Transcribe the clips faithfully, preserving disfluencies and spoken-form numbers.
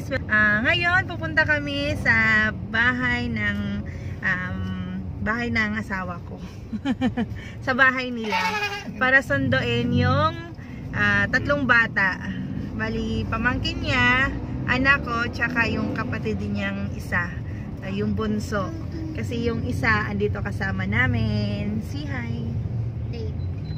Uh, ngayon, pupunta kami sa bahay ng um, bahay ng asawa ko. Sa bahay nila. Para sunduin yung uh, tatlong bata. Bali, pamangkin niya, anak ko, tsaka yung kapatid niyang isa. Uh, yung bunso. Kasi yung isa, andito kasama namin. Si hi. Dave.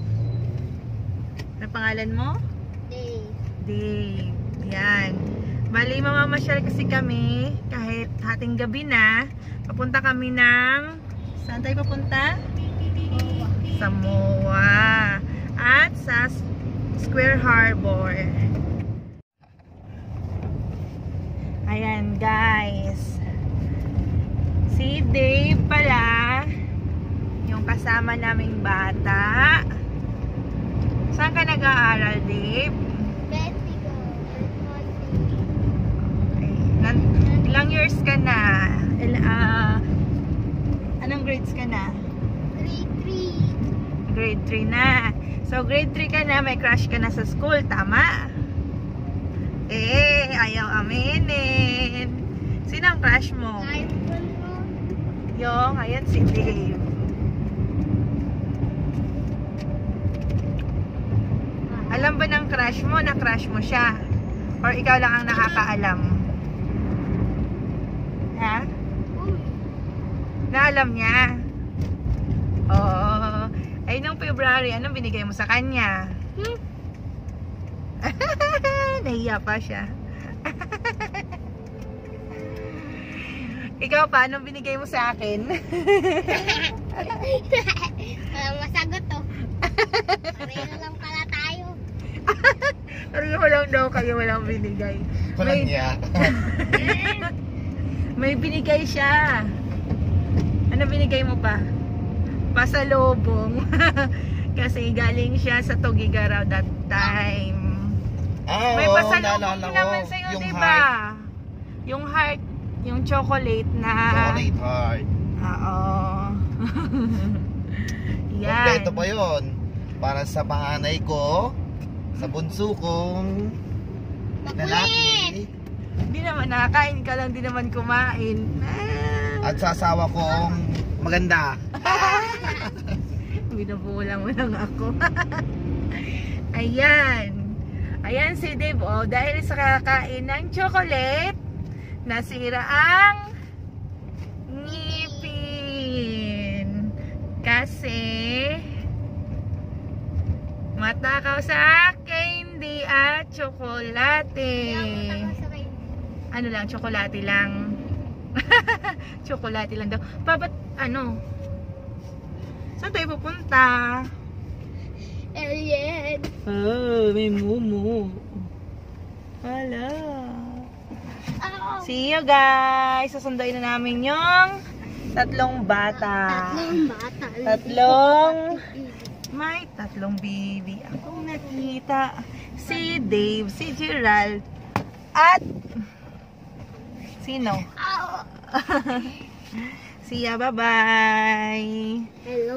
Ano pangalan mo? Dave. Dave. Yan. Bali, mamamasyal kasi kami kahit hating gabi na. Papunta kami ng... Saan tayo papunta? Sa M O A. At sa Square Harbor. Ayan, guys. Si Dave pala, yung kasama naming bata. Saan ka nag-aaral, Dave? Ilang years ka na? Il uh, anong grades ka na? Grade three. Grade three na. So, grade three ka na, may crush ka na sa school, tama? Eh, ayaw aminin. Sino ang crush mo? Yung, ayan si Dave. Alam ba ng crush mo na crush mo siya? Or ikaw lang ang nakakaalam? Ha? Naalam niya? Oo. Ay, nung February, anong binigay mo sa kanya? Hmm? Nahiya pa siya. Ikaw pa, anong binigay mo sa akin? Walang masagot to. Pareho lang pala tayo. Pareho lang daw kayo, walang binigay. May... niya. May binigay siya. Ano binigay mo pa? Pasalubong. Kasi galing siya sa Tugigaraw that time. Ah, may oo, pasalubong naman sa'yo, yung diba? heart. Yung heart. Yung chocolate na... Chocolate heart. Oo. Yan. Kompleto pa yun. Para sa panganay ko, sa bunso kong lalaki. Hindi naman nakakain ka lang, di naman kumain. At sa asawa kong maganda. Binubulang mo lang ako. Ayan. Ayan si Dave. Oh, dahil sa kakain ng chocolate, nasira ang ngipin. Kasi matakaw sa candy at tsokolate. Ano lang, tsokolate lang. Tsokolate lang daw. Pabat, ano? Saan tayo pupunta? Alien. Oh, may mumu. Hala. Oh. See you guys. Susunduin na namin yung tatlong bata. Tatlong bata. Tatlong may tatlong baby. Akong nakita. Si Dave, si Gerald, at sino? Oh. See ya, bye-bye. Hello.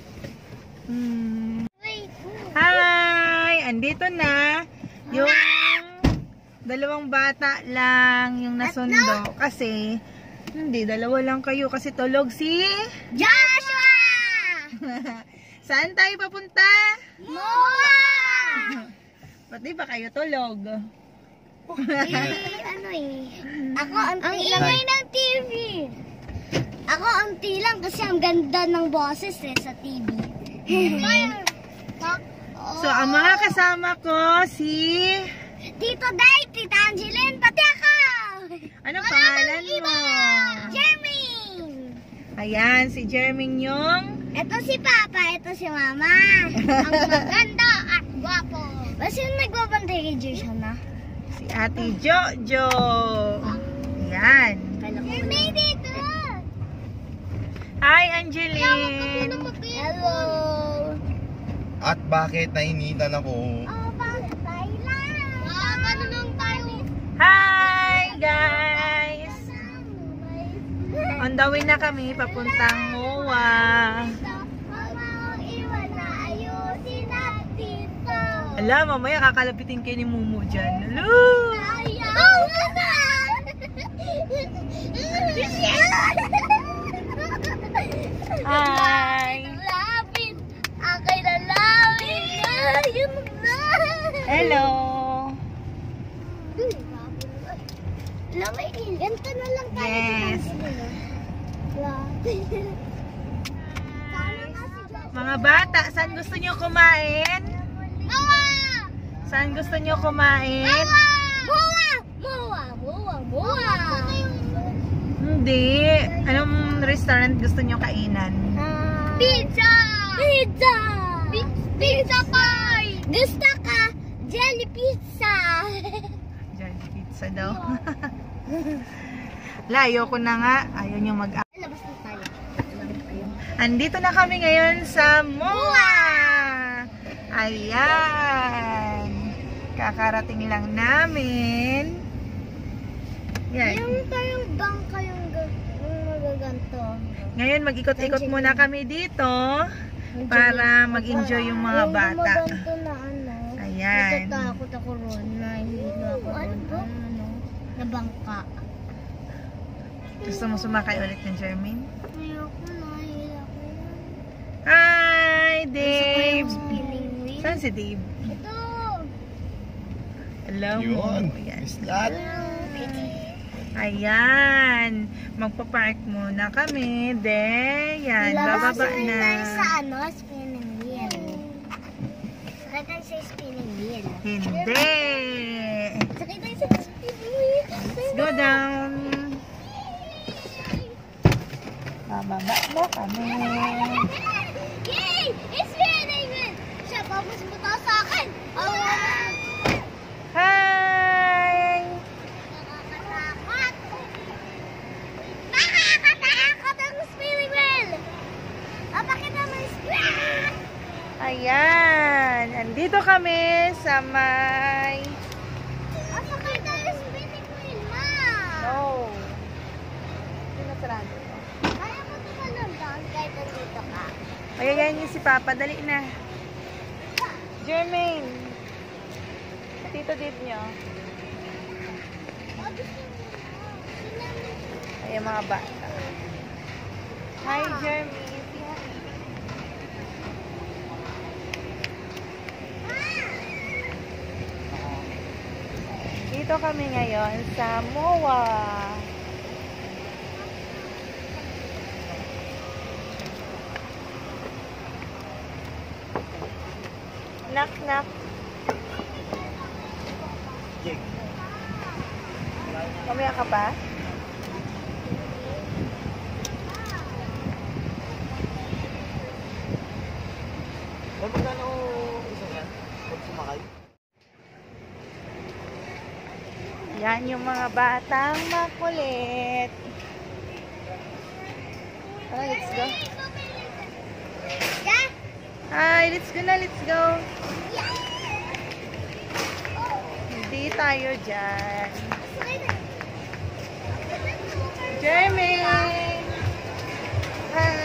Hmm. Wait. Hi! Andito na yung dalawang bata lang yung nasundo. Kasi, hindi, dalawa lang kayo. Kasi tulog si... Joshua! Saan tayo papunta? M O A! Ba't di ba kayo tulog? Eh, ano eh. Ako, ang ingay ng T V. Ako, anti lang kasi ang ganda ng boses eh sa T V. So, ang mga kasama ko, si... Tito Day, Tita Angeline, pati ako! Anong pangalan mo? Jermaine! Ayan, si Jermaine yung... Ito si Papa, ito si Mama. Ang maganda at gwapo. Basta yung nagbabantay kay Jason na? Si Ate Jojo. Ayan. Jermaine dito! Hi, Angeline. Hello! At bakit nainitan ako? Oh, bakit tayo lang? Ah, ano lang tayo? Hi, guys. On the way na kami, papuntang M O A. Ala, mamaya kakalapitin kayo ni Mumu dyan. Hello! Oh, Hi! Lapit! Akin na lapit! Ayun na! Hello! Lamay, ganito na lang tayo. Yes. Lapit. Mga bata, saan gusto nyo kumain? Mawa! Saan gusto nyo kumain? Mawa! Mawa! Mawa! Mawa! Hindi. Anong restaurant gusto nyo kainan? Pizza! Pizza! Pizza pie! Gusto ka? Jelly pizza! Diyan, pizza daw. Layo ko na nga. Ayaw nyo mag- Labas na tayo. Andito na kami ngayon sa M O A! Ayan! Kakarating lang namin. Yan. Yung parang bangka yung ga- yung magaganto. Ngayon mag-ikot-ikot muna kami dito para mag-enjoy yung mga bata. Yung magaganto na ano. Ayan. Natatakot ako ron na hindi ako ron. Ano? Na bangka. Gusto mo sumakay ulit ng Jermaine? Ayoko na. Hila ko na. Hi, Gusto ko Dave! yung spinning wheel. Saan si Dave? Ito! Hello mo. Yun. Ayan. Islat. Ayan. Magpa-park muna kami. Then, yan. Bababa Sakay na. tayo sa ano? Spinning wheel. Sakay tayo sa spinning wheel. Hindi. Sakay tayo sa spinning wheel. Let's go down. Bababa na kami. Yay! It's spinning wheel! Siya, babas mo tayo sa akin! Oh! Hi! Nakakatakot! Nakakatakot ang spinning wheel! Papakita mo yung spinning. Ayan. Andito kami sa may... Papakita tayo yung spinning wheel, ma! No. Sinasarado. Kaya mo tumalon doon kahit nandito ka. Ayan yung si Papa. Dali na. Jermaine. Tito Dave nyo. Ayan mga bata. Hi, Jermaine. Dito kami ngayon sa M O A. Knock, knock. Mamaya ka pa? Ay, magkano isa yan? Pag sumakay? Yan yung mga batang makulit. Tara, let's go. Hi, let's go na, let's go. Hindi tayo dyan. Jermaine! Hi!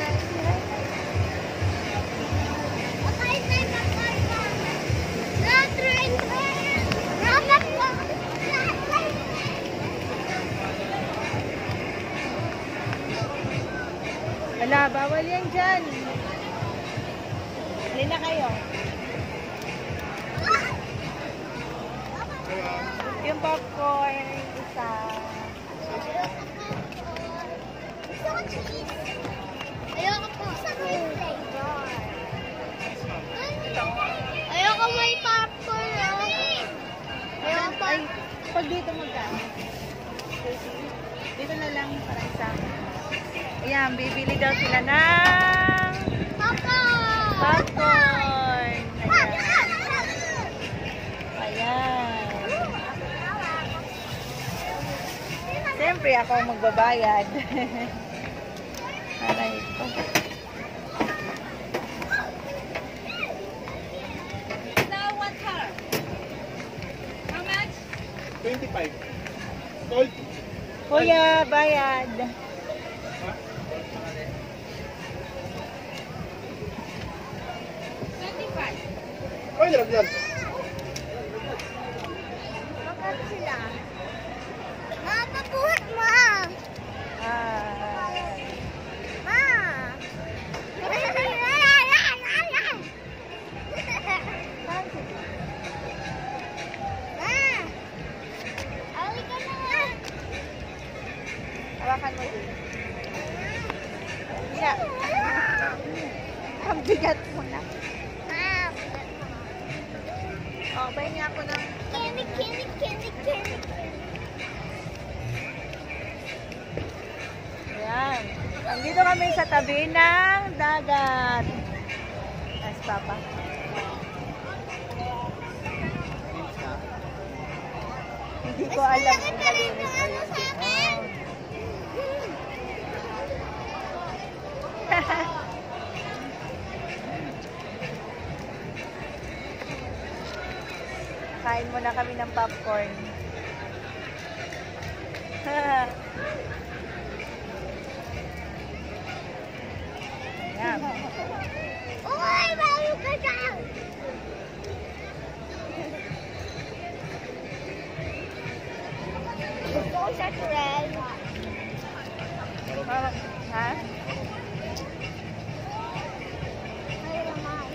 Wala, bawal yan dyan. Hindi na kayo. Yung popcorn, isa. Gusto ko cheese. Ayoko po sa may flavor. Ayoko may popcorn. Ayoko pa. Ay, pag dito magkano? Dito na lang para isa. Ayan, bibili daw sila ng Popcorn! popcorn. Ayan. Ayan. Siyempre, ako ang magbabayad. Para ito. twenty-five. Gold. Kuya, bayad. Ay, dalag yan. Magkano sila? Mapapuhat mo ah! Hawakan mo din. Hindi na. Ang bigat mo na. Oh, pahingi ako ng... Candy, candy, candy, candy. Ayan. Andito kami sa tabi ng dagat. Yes, Papa. Hindi ko alam kung malinis na yun. Kain muna kami ng popcorn. Ayan. Uy, bayo ka dyan! Gusto ko sa trail. Oh, ha? Ay, naman.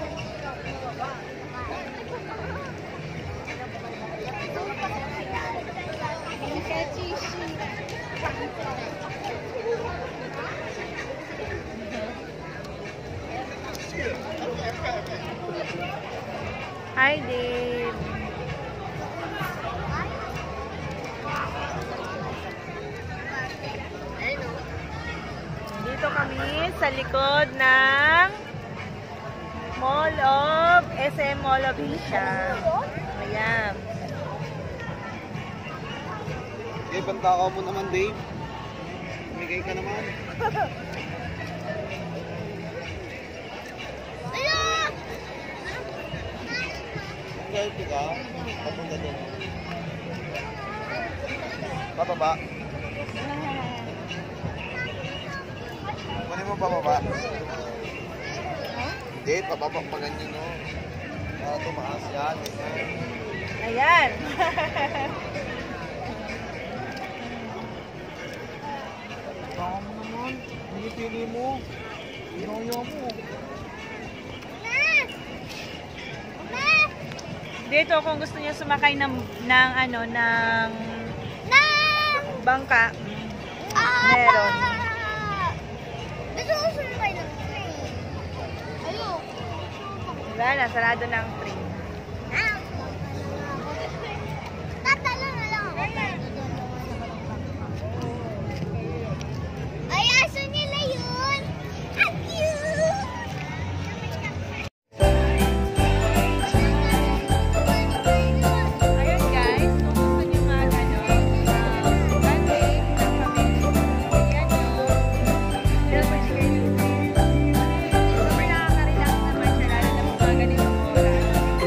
Hi, Dave. Dito kami sa likod ng Mall of S M Mall of Asia. Ayan. Okay, bantakaw mo naman, Dave. Umigay ka naman. Selfie ka, papunta doon. Bababa. Kunin mo bababa. Hindi, pababa pa ganyan, no? Para tumaas yan. Ayan. Baka mo naman. Hindi pili mo. Inoyo mo. Dito kung gusto niyo sumakay ng ng ano ng bangka, meron. Gusto ko sumakay ng train. Ayun. Wala na, sarado ng train. Tatalo na lang ako. Ay, aso nila yun. Ang cute. Ayun guys, kung gusto niyo mag ano, uh, one-day ng kami, yan yung Silver Share. Super nakaka-relax naman siya, lalo na mga ganitong oras.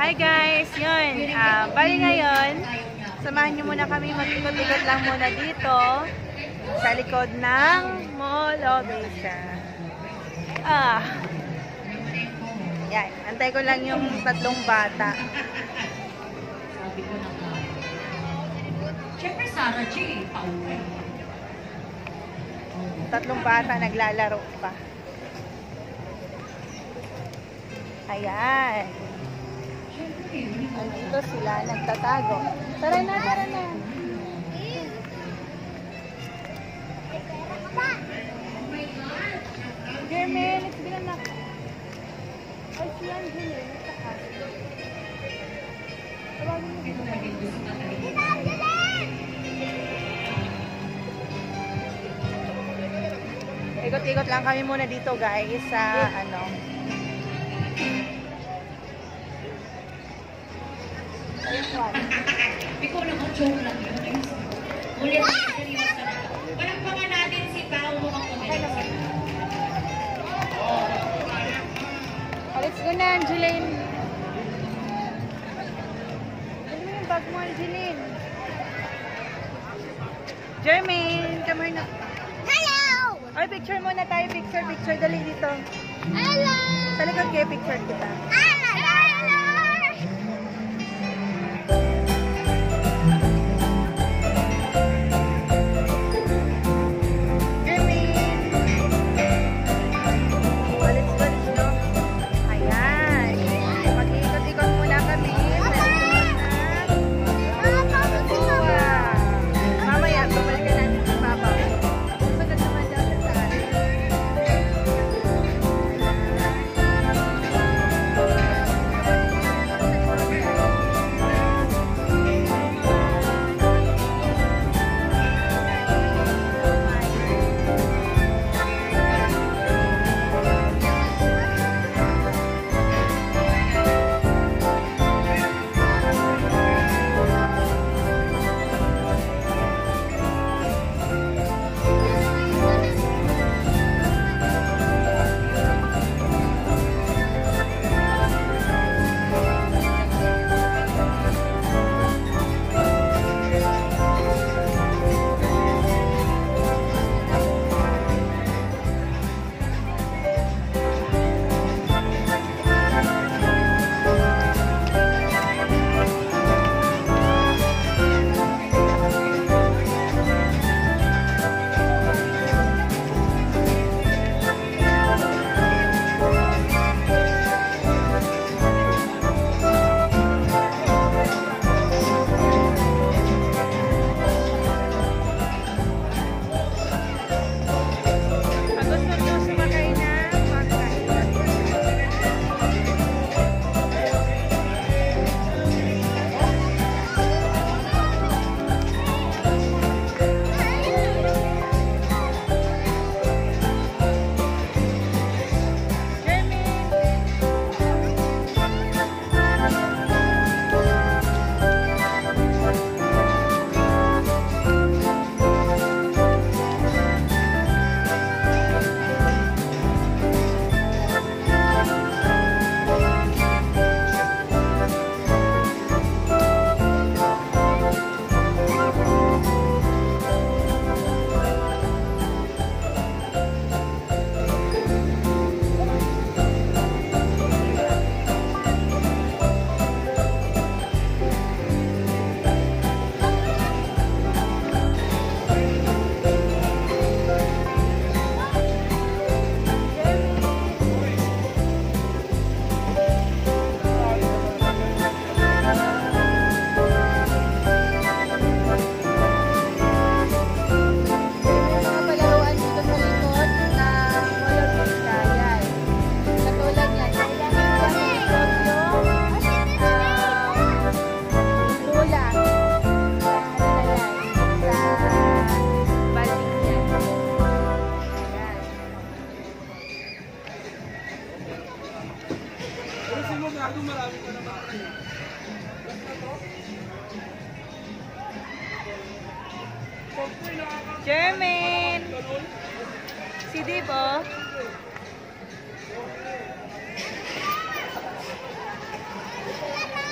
Hi guys! Yun, uh, bali ngayon, samahan nyo muna kami, mag-ikot-ikot lang muna dito sa likod ng Mall of Asia. Ah. Yan, antay ko lang yung tatlong bata. Siyempre, Sarah G. Pauwi. Tatlong bata naglalaro pa. Ayan. Andito sila, nagtatago. Tara na, tara na. Jermaine, let's bilang na. Ay, si Angela, nagtakas. Tawagin mo dito. Ikot-ikot lang kami muna dito guys sa ano. Ikaw naman, joke lang yun. Ulit na seryoso na. Walang pa nga natin si Pao mukhang kumilis. Let's go na, Angeline. Ano mo yung bag mo, Angeline? Jermaine, come here na. Hello! Ay, picture muna tayo. Picture, picture. Dali dito. Hello! Sa likod kayo, picture kita. Hello! Hello! Jermaine! Si Dibo? Hello!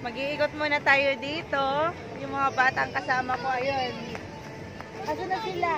Mag-iikot muna tayo dito. Yung mga batang kasama ko, ayun. Asa na sila?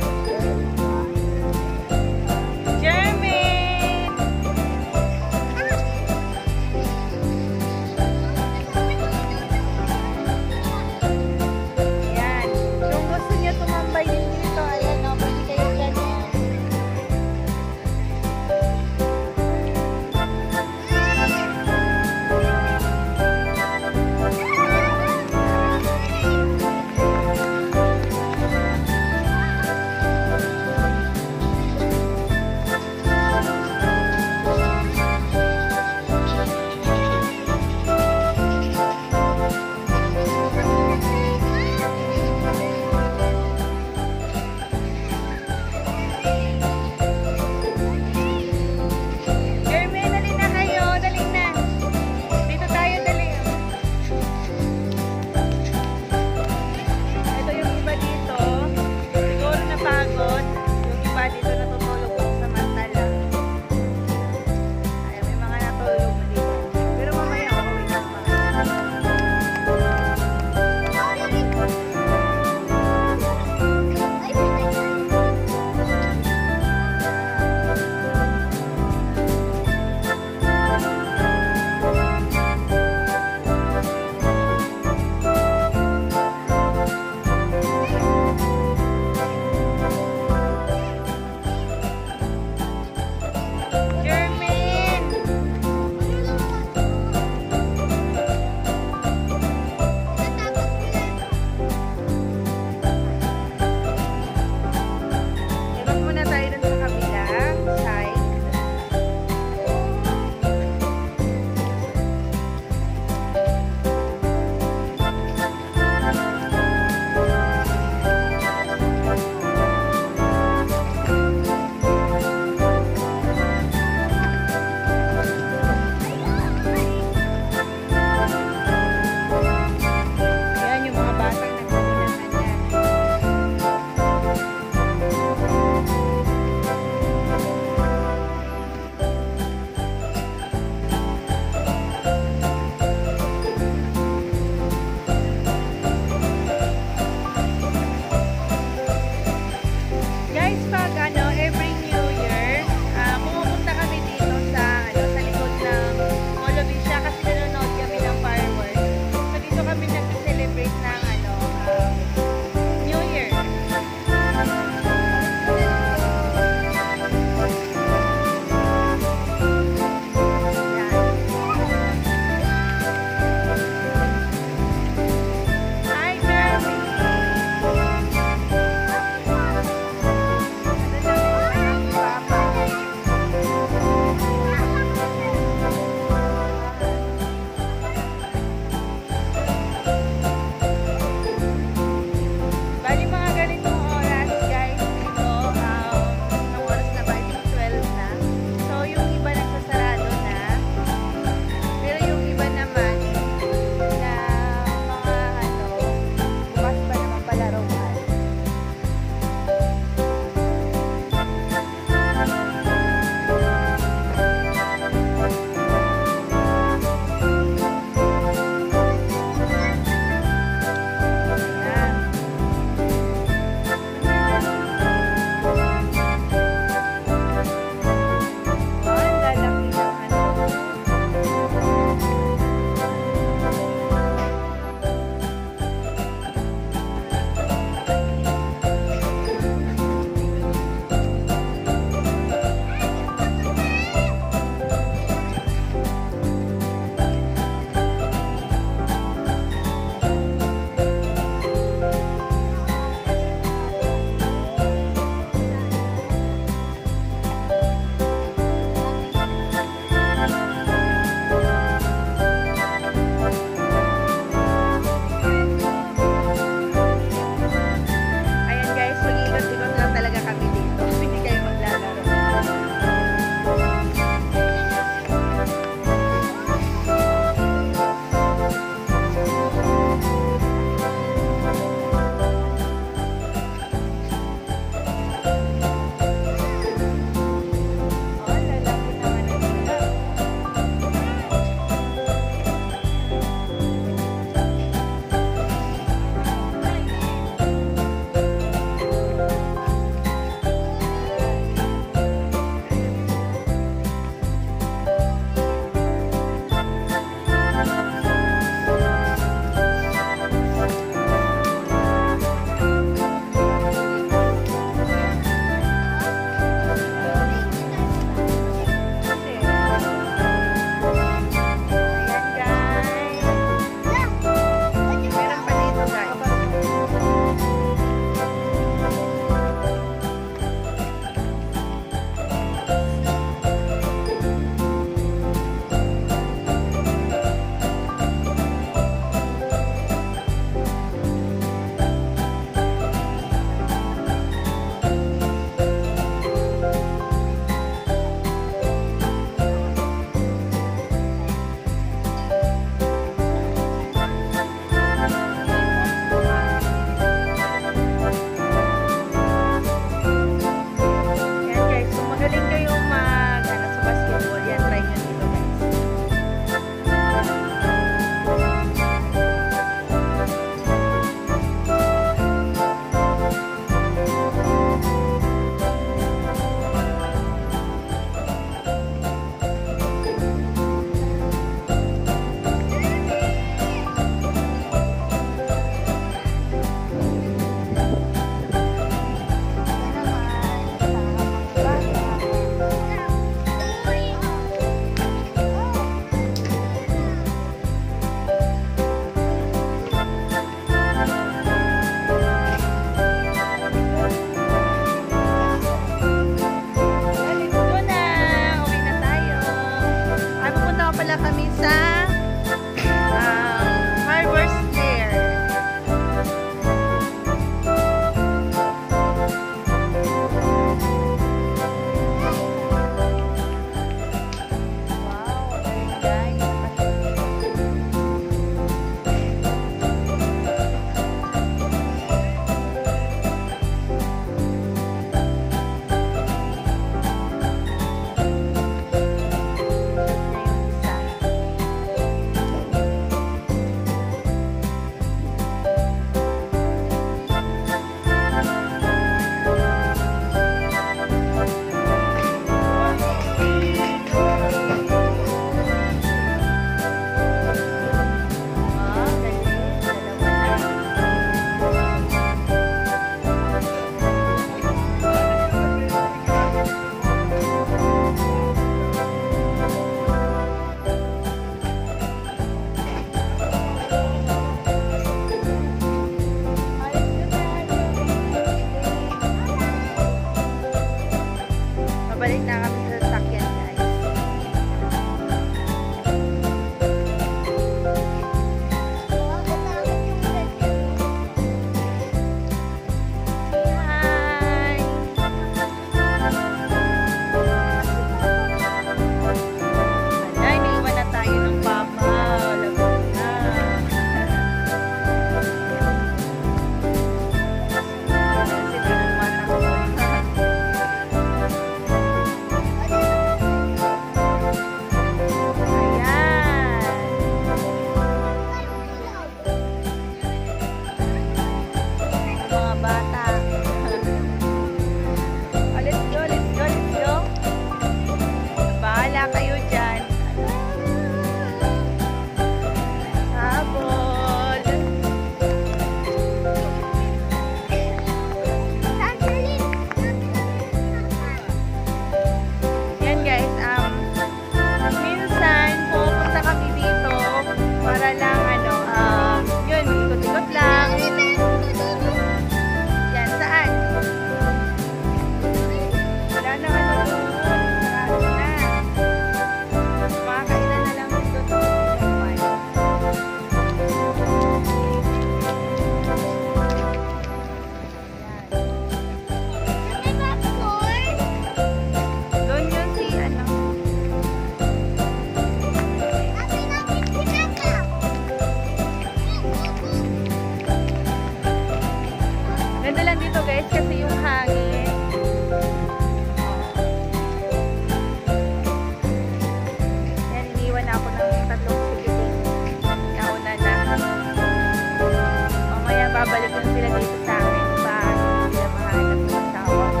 babalik lang sila dito sa amin. Bahay sila mahanap ng asawa ko.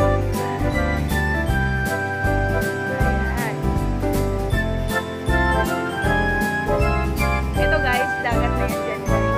Ayan. Ito guys, dagat na yan dyan.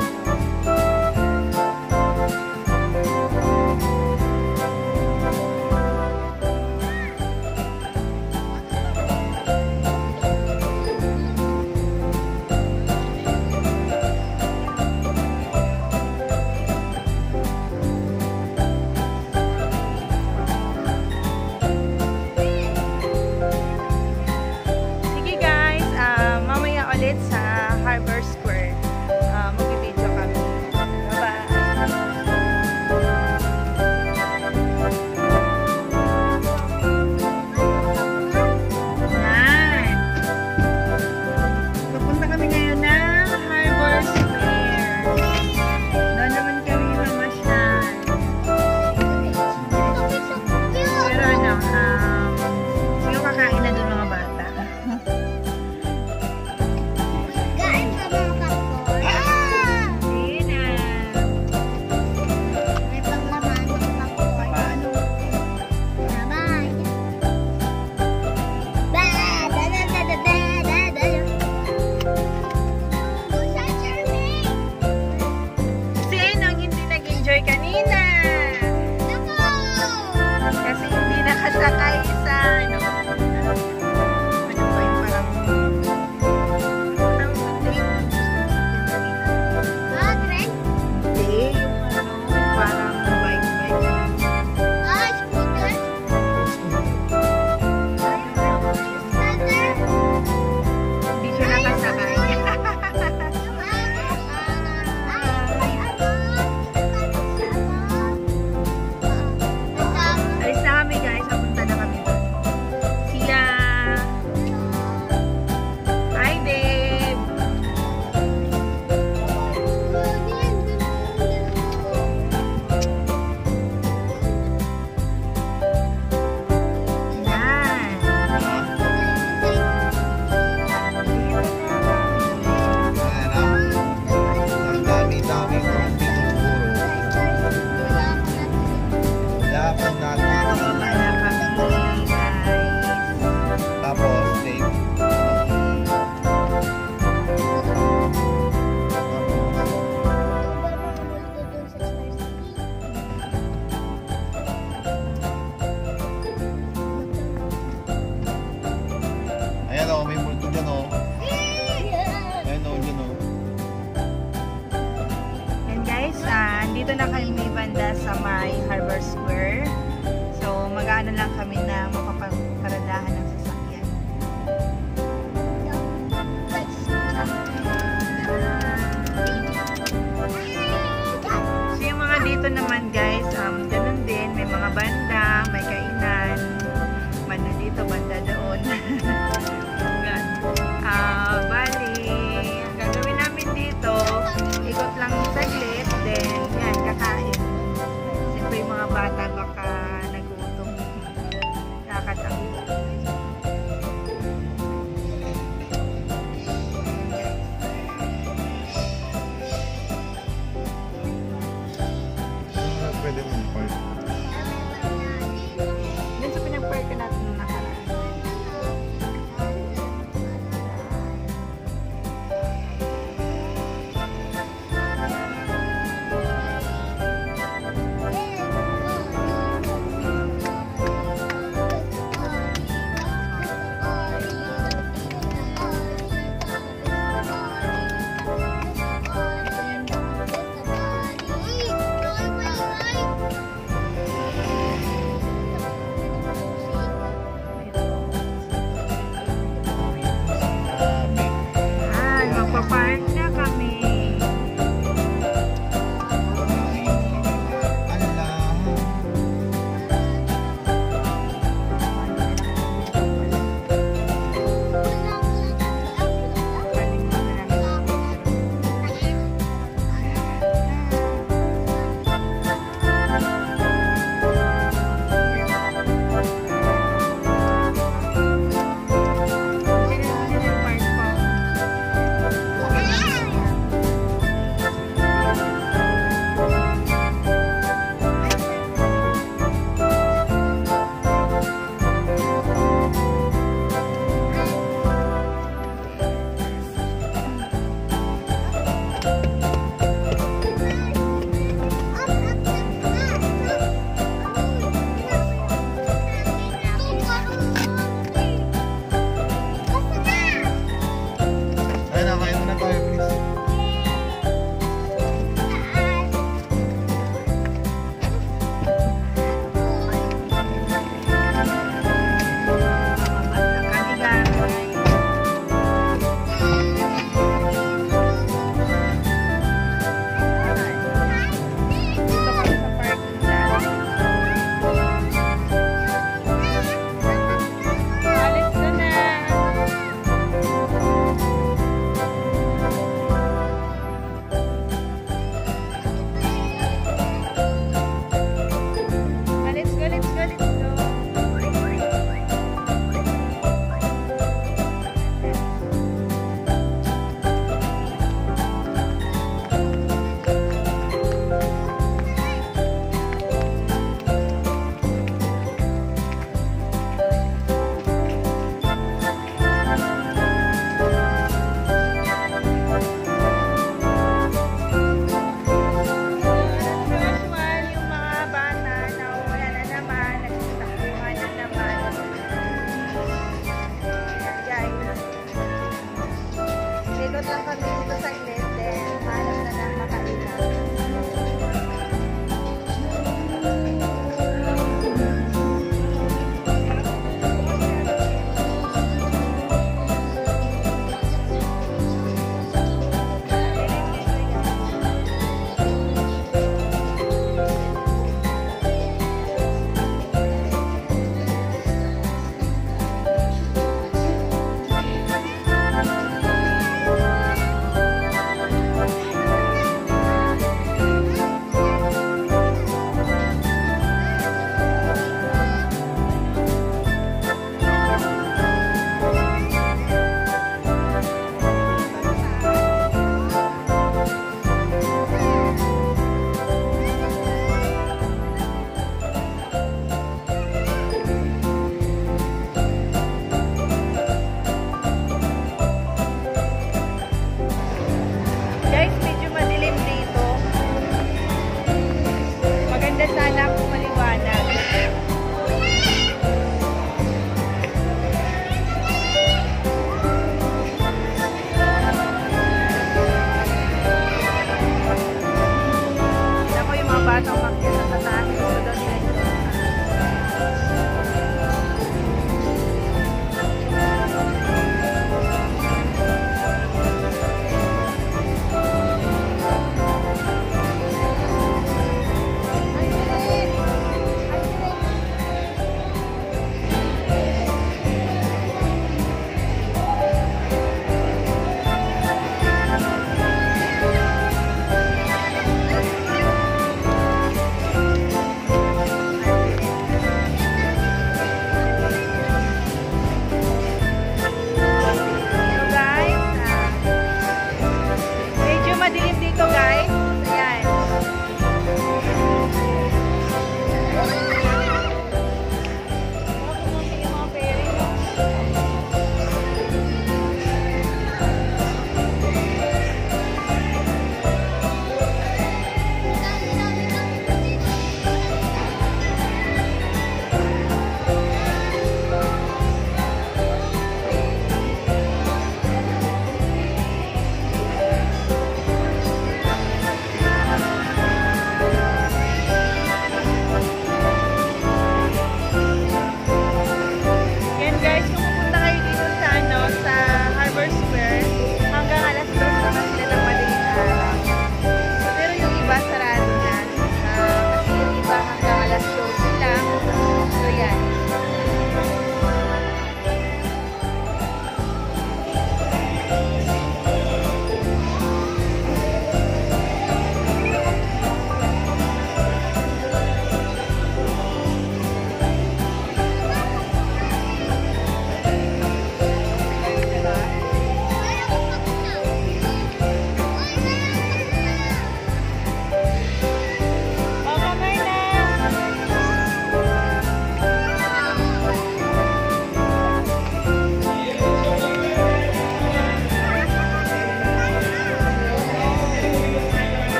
Sige guys, ah, mamaya ulit sa Harbor Square. Ah, mag-video kami. Bye-bye! Yan. Pupunta kami ngayon ng Harbor Square. Doon naman kami mamasyal. Pero ano, um, sino kakain na doon mga bata? Kain ka mga kapon. Hindi na. May panglaman ng kapon. Paano? Bye-bye. Bye. Da-da-da-da-da-da-da. Sa Jermaine. Sinong hindi nag-enjoy kanina? Naku! Kasi hindi nakasakay sa ano. Ano ba yung parang parang hindi. Ah, tren? Hindi, yung ano, parang bike-bike. Ah, scooter? Scooter? Hindi siya nakasakay. Ay, ano? Alis na kami guys, papunta na kami doon. Siya. Hi babe. Yan. Ayan na. Ang dami-dami kong tinuturo. Dapat natin. Pababa na kami guys. Tapos, take. Ayan o, may multo dyan o. Ayan o, dyan o. And guys, ah, dito na kami banda sa may Harbor Square. So, mag-ano lang kami na mapapagparadahan ng sasakyan. So, yung mga dito naman guys, um, ganun din. May mga banda, may kainan. Banda dito, banda doon. Yan. Ah, bali, ang gagawin namin dito, ikot lang saglit, then yan, kakain. Siyempre yung mga bata baka nagutom. Nakakatakot.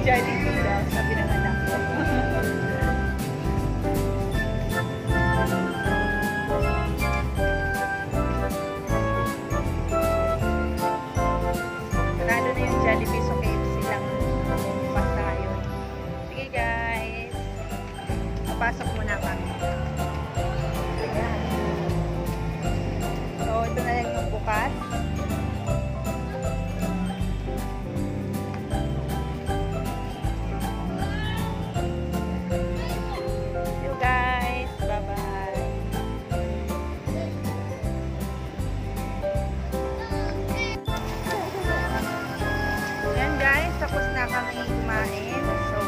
Jollibee daw, sabi ng anak ko. Panalo na yung Jollibee, so K F C lang bukas na ngayon. Sige guys, papasok muna kami. Ayan. So, ito na lang yung bukas. See you guys. Bye-bye. Ayan guys, tapos na kami kumain. So,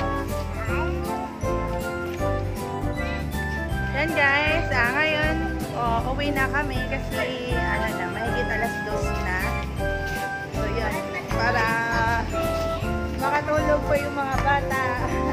ayan guys, ah, ngayon, oh, uwi na kami kasi, ano na, mahigit alas dos na. So, yun, para makatulog po yung mga bata.